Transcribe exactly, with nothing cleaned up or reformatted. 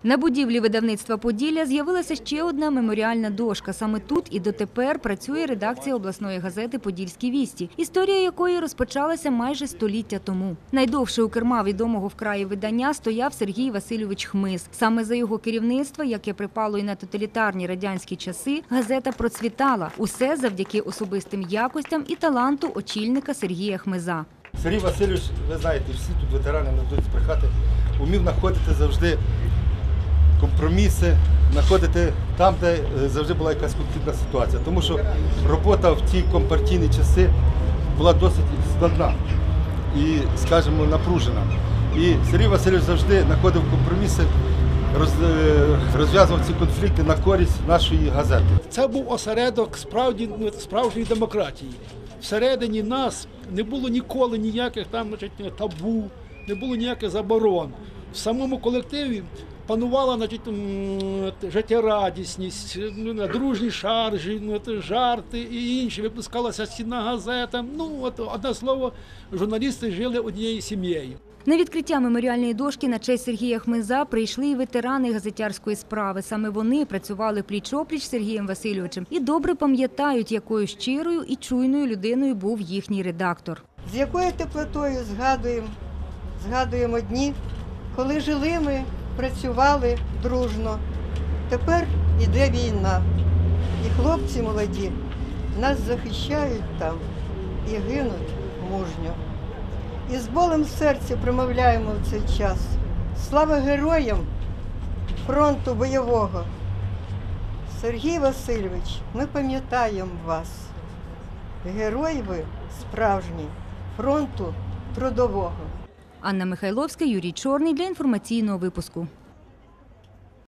На будівлі видавництва «Поділля» з'явилася ще одна меморіальна дошка. Саме тут і дотепер працює редакція обласної газети «Подільські вісті», історія якої розпочалася майже століття тому. Найдовше у керма відомого в краї видання стояв Сергій Васильович Хмиз. Саме за його керівництва, яке припало і на тоталітарні радянські часи, газета процвітала. Усе завдяки особистим якостям і таланту очільника Сергія Хмиза. Сергій Васильович, ви знаєте, всі тут ветерани не будуть збрехати, умів знаходити завжди компроміси, знаходити там, де завжди була якась конфліктна ситуація. Тому що робота в ті компартійні часи була досить складна і, скажімо, напружена. І Сергій Васильович завжди знаходив компроміси, розв'язував ці конфлікти на користь нашої газети. Це був осередок справді, справжньої демократії. Всередині нас не було ніколи ніяких там, значить, табу, не було ніяких заборон. В самому колективі панувала, значить, життєрадісність, дружні шаржі, жарти і інші. Випускалася стінна газета. Ну, от, одне слово, журналісти жили однією сім'єю. На відкриття меморіальної дошки на честь Сергія Хмиза прийшли і ветерани газетярської справи. Саме вони працювали пліч-опліч з Сергієм Васильовичем і добре пам'ятають, якою щирою і чуйною людиною був їхній редактор. З якою теплотою згадуємо, згадуємо дні, коли жили ми, працювали дружно. Тепер іде війна, і хлопці молоді нас захищають там і гинуть мужньо. І з болем в серці промовляємо в цей час. Слава героям фронту бойового! Сергій Васильович, ми пам'ятаємо вас. Герой ви справжній фронту трудового. Анна Михайловська, Юрій Чорний для інформаційного випуску.